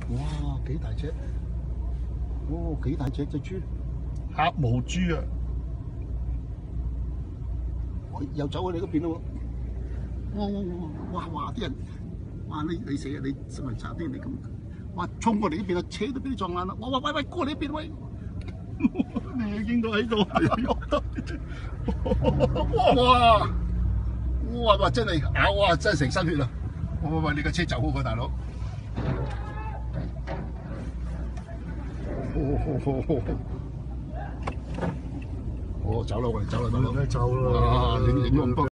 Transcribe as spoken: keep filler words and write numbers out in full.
哇，幾大隻！哦，幾大隻隻豬， 黑毛豬啊！ 喂，又走去你嗰邊咯喎！哇哇哇！啲人，哇你你死啊！你新聞查啲你咁，哇衝過嚟呢邊啊，車都俾你撞爛啦！哇哇喂喂，過嚟呢邊喂！你影到喺度，哇哇哇真係咬啊！真係成身血啊！喂喂喂，你架車走好過大佬。哦，走啦，我哋走啦，大佬。 走啦！ 啊，影影咁多。